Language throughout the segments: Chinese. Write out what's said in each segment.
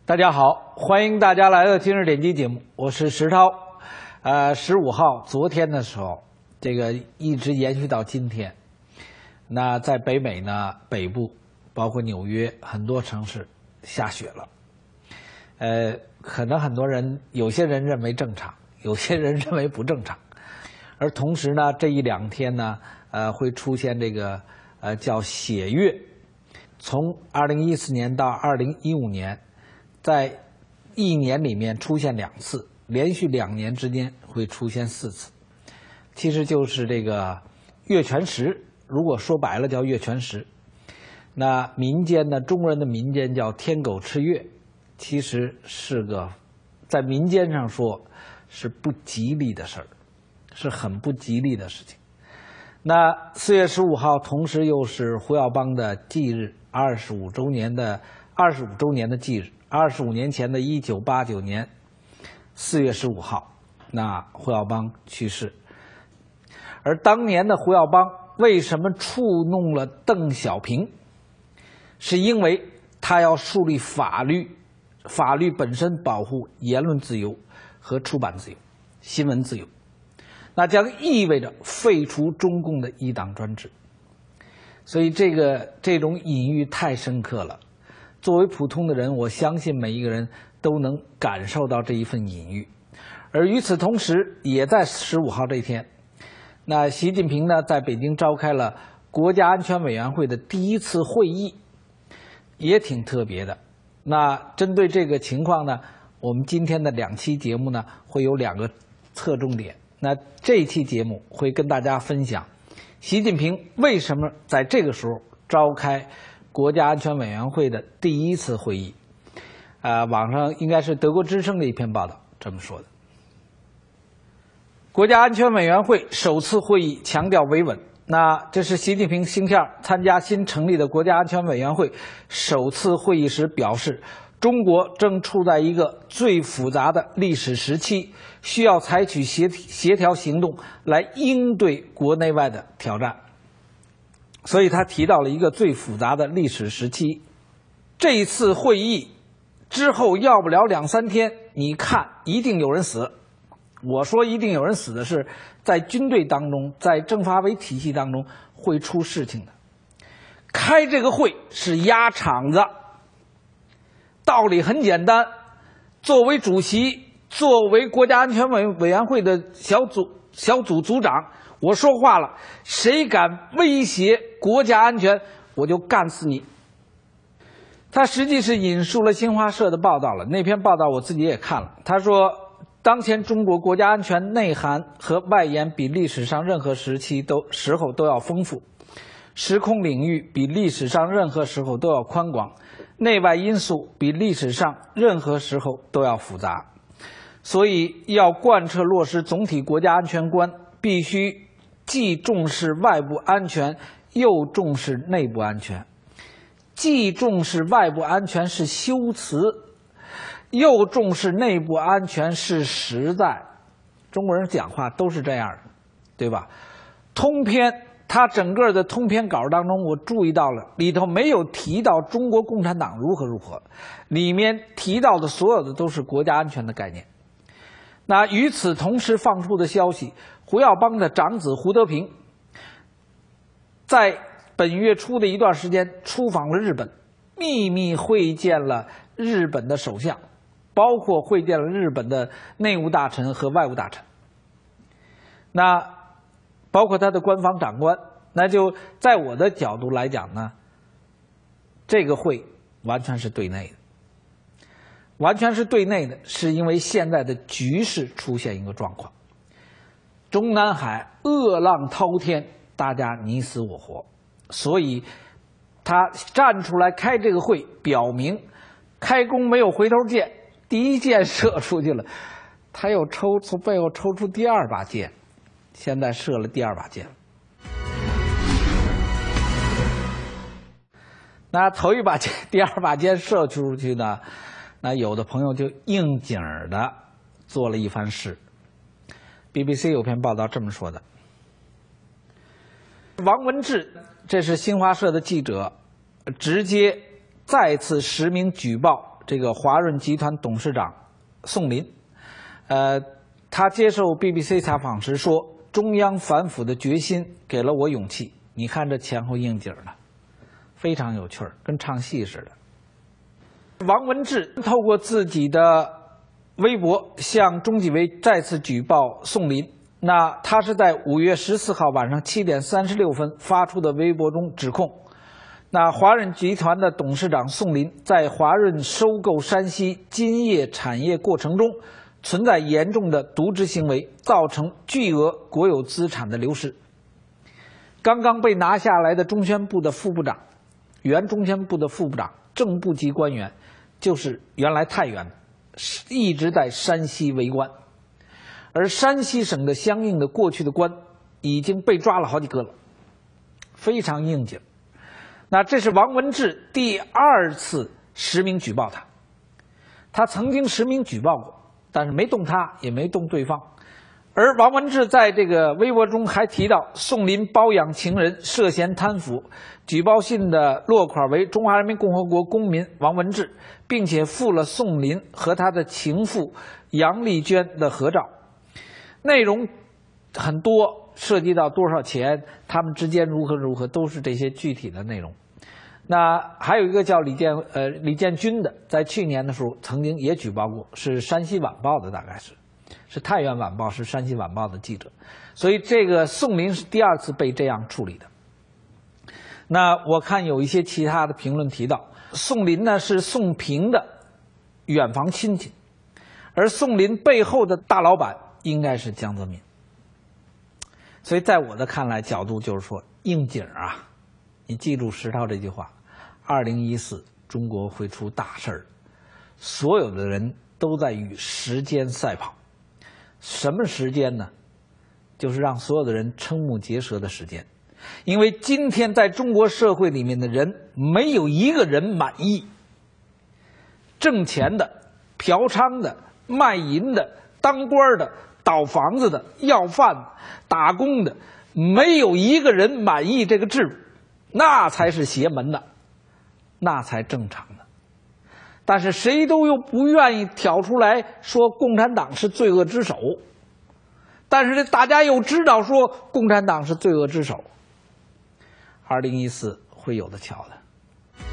大家好，欢迎大家来到今日点击节目，我是石涛。15号昨天的时候，这个一直延续到今天。那在北美呢，北部包括纽约很多城市下雪了。可能很多人，有些人认为正常，有些人认为不正常。而同时呢，这一两天呢，会出现这个叫血月，从2014年到2015年。在一年里面出现2次，连续2年之间会出现4次，其实就是这个月全食。如果说白了叫月全食，那民间呢，中国人的民间叫天狗吃月，其实是个在民间上说是不吉利的事儿，是很不吉利的事情。那4月15号，同时又是胡耀邦的忌日，25周年的忌日。25年前的1989年4月15号，那胡耀邦去世。而当年的胡耀邦为什么触怒了邓小平？是因为他要树立法律，法律本身保护言论自由和出版自由、新闻自由，那将意味着废除中共的一党专制。所以这种隐喻太深刻了。作为普通的人，我相信每一个人都能感受到这一份隐喻。而与此同时，也在15号这一天，那习近平呢在北京召开了国家安全委员会的第1次会议，也挺特别的。那针对这个情况呢，我们今天的2期节目呢会有2个侧重点。那这一期节目会跟大家分享习近平为什么在这个时候召开国家安全委员会的第1次会议。网上应该是德国之声的一篇报道这么说的。国家安全委员会首次会议强调维稳。那这是习近平星期二参加新成立的国家安全委员会首次会议时表示，中国正处在一个最复杂的历史时期，需要采取协调行动来应对国内外的挑战。所以他提到了一个最复杂的历史时期。这一次会议之后要不了2-3天，你看一定有人死。我说一定有人死的是在军队当中，在政法委体系当中会出事情的。开这个会是压场子，道理很简单。作为主席，作为国家安全委员会的小组组长，我说话了，谁敢威胁国家安全，我就干死你。他实际是引述了新华社的报道了，那篇报道我自己也看了。他说，当前中国国家安全内涵和外延比历史上任何时候都要丰富，时空领域比历史上任何时候都要宽广，内外因素比历史上任何时候都要复杂。所以要贯彻落实总体国家安全观，必须既重视外部安全，又重视内部安全。既重视外部安全是修辞，又重视内部安全是实在。中国人讲话都是这样的，对吧？通篇，他整个的通篇稿当中，我注意到了，里头没有提到中国共产党如何，里面提到的所有的都是国家安全的概念。那与此同时放出的消息，胡耀邦的长子胡德平在本月初的一段时间出访了日本，秘密会见了日本的首相，包括会见了日本的内务大臣和外务大臣，那包括他的官方长官。那就在我的角度来讲呢，这个会完全是对内的。完全是对内的，是因为现在的局势出现一个状况，中南海恶浪滔天，大家你死我活，所以他站出来开这个会，表明开弓没有回头箭，第1箭射出去了，他又从背后抽出第2把箭，现在射了第2把箭。那头1把箭，第2把箭射出去呢，那有的朋友就应景的做了一番事。BBC 有篇报道这么说的：王文志，这是新华社的记者，直接再次实名举报这个华润集团董事长宋林。他接受 BBC 采访时说：“中央反腐的决心给了我勇气。”你看这前后应景的，非常有趣儿，跟唱戏似的。王文志透过自己的微博向中纪委再次举报宋林。那他是在5月14号晚上7点36分发出的微博中指控，那华润集团的董事长宋林在华润收购山西金业产业过程中存在严重的渎职行为，造成巨额国有资产的流失。刚刚被拿下来的中宣部的副部长，原中宣部的副部长，正部级官员，就是原来太原一直在山西为官，而山西省的相应的过去的官已经被抓了好几个了，非常应景。那这是王文志第2次实名举报他，他曾经实名举报过，但是没动他，也没动对方。而王文志在这个微博中还提到，宋林包养情人，涉嫌贪腐，举报信的落款为中华人民共和国公民王文志，并且附了宋林和他的情妇杨丽娟的合照，内容很多，涉及到多少钱，他们之间如何，都是这些具体的内容。那还有一个叫李建军的，在去年的时候曾经也举报过，是山西晚报的，大概是太原晚报，是山西晚报的记者。所以这个宋林是第2次被这样处理的。那我看有一些其他的评论提到，宋林呢是宋平的远房亲戚，而宋林背后的大老板应该是江泽民。所以在我的看来，角度就是说应景啊，你记住石涛这句话：2014中国会出大事儿，所有的人都在与时间赛跑。什么时间呢？就是让所有的人瞠目结舌的时间。因为今天在中国社会里面的人，没有一个人满意。挣钱的、嫖娼的、卖淫的、当官的、倒房子的、要饭的、打工的，没有一个人满意这个制度，那才是邪门的，那才正常的。但是谁都又不愿意挑出来说共产党是罪恶之首，但是大家又知道说共产党是罪恶之首。2014会有的瞧的。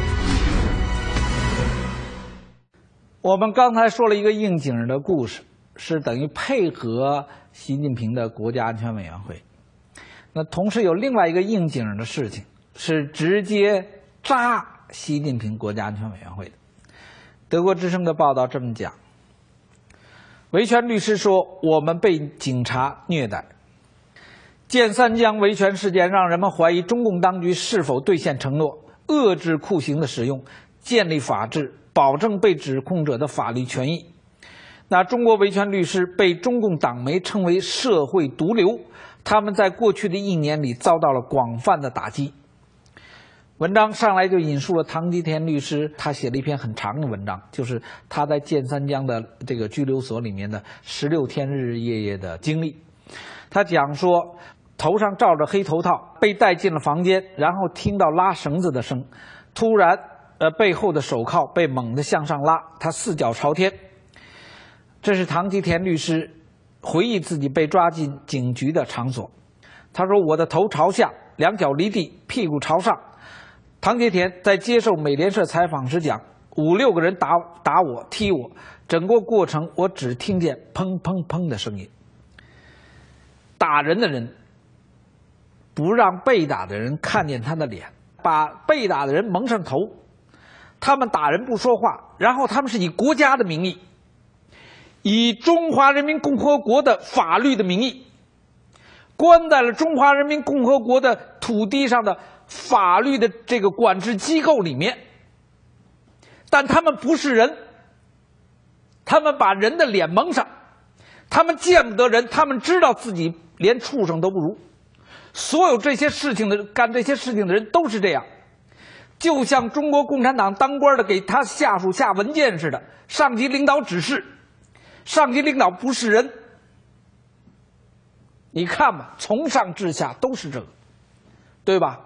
我们刚才说了一个应景的故事，是等于配合习近平的国家安全委员会。那同时有另外一个应景的事情，是直接扎习近平国家安全委员会的。德国之声的报道这么讲，维权律师说，我们被警察虐待。建三江维权事件让人们怀疑中共当局是否兑现承诺，遏制酷刑的使用，建立法治，保证被指控者的法律权益。那中国维权律师被中共党媒称为社会毒瘤，他们在过去的1年里遭到了广泛的打击。文章上来就引述了唐吉田律师，他写了一篇很长的文章，就是他在建三江的这个拘留所里面的16天日日夜夜的经历。他讲说，头上罩着黑头套，被带进了房间，然后听到拉绳子的声，突然背后的手铐被猛地向上拉，他4脚朝天。这是唐吉田律师回忆自己被抓进警局的场所。他说，我的头朝下，2脚离地，屁股朝上。唐吉田在接受美联社采访时讲，5、6个人打我踢我，整个过程我只听见砰砰砰的声音。打人的人不让被打的人看见他的脸，把被打的人蒙上头，他们打人不说话，然后他们是以国家的名义，以中华人民共和国的法律的名义，关在了中华人民共和国的土地上的法律的这个管制机构里面，但他们不是人，他们把人的脸蒙上，他们见不得人，他们知道自己连畜生都不如。所有这些事情的干这些事情的人都是这样，就像中国共产党当官的给他下属下文件似的，上级领导指示，上级领导不是人。你看吧，从上至下都是这个，对吧？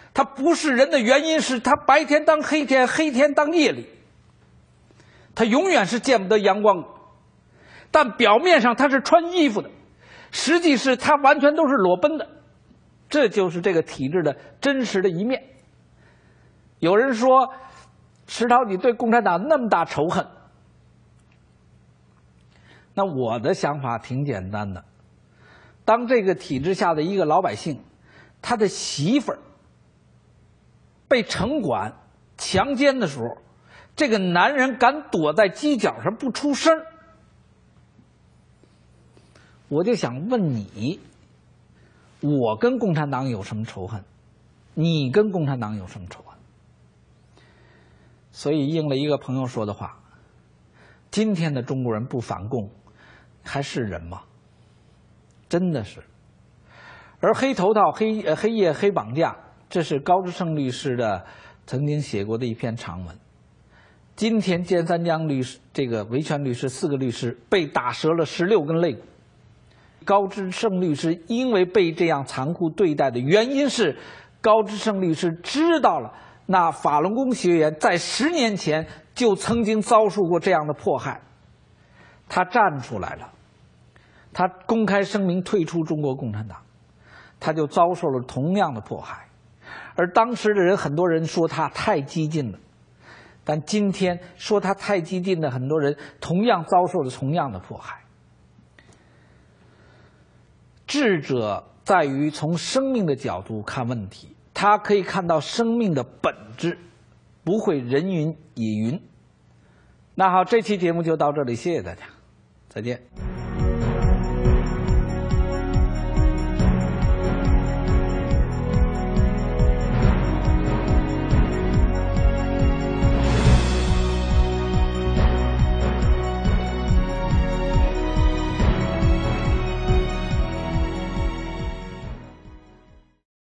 他不是人的原因是他白天当黑天，黑天当夜里，他永远是见不得阳光的。但表面上他是穿衣服的，实际是他完全都是裸奔的。这就是这个体制的真实的一面。有人说，石涛，你对共产党那么大仇恨，那我的想法挺简单的。当这个体制下的一个老百姓，他的媳妇儿被城管强奸的时候，这个男人敢躲在犄角上不出声，我就想问你，我跟共产党有什么仇恨？你跟共产党有什么仇恨？所以应了一个朋友说的话，今天的中国人不反共还是人吗？真的是。而黑头套、黑夜、黑绑架，这是高志胜律师的曾经写过的一篇长文。今天尖三江律师这个维权律师4个律师被打折了16根肋骨。高志胜律师因为被这样残酷对待的原因是，高志胜律师知道了那法轮功学员在10年前就曾经遭受过这样的迫害，他站出来了，他公开声明退出中国共产党，他就遭受了同样的迫害。而当时的人，很多人说他太激进了，但今天说他太激进的很多人同样遭受了同样的迫害。智者在于从生命的角度看问题，他可以看到生命的本质，不会人云亦云。那好，这期节目就到这里，谢谢大家，再见。